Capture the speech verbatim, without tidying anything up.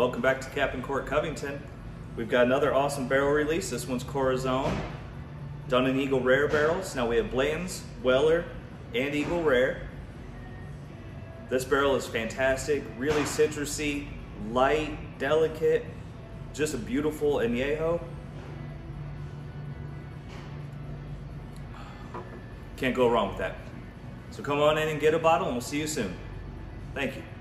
Welcome back to Captain Cork Covington. We've got another awesome barrel release. This one's Corazon, done in Eagle Rare barrels. Now we have Blanton's, Weller, and Eagle Rare. This barrel is fantastic, really citrusy, light, delicate, just a beautiful añejo. Can't go wrong with that. So come on in and get a bottle and we'll see you soon. Thank you.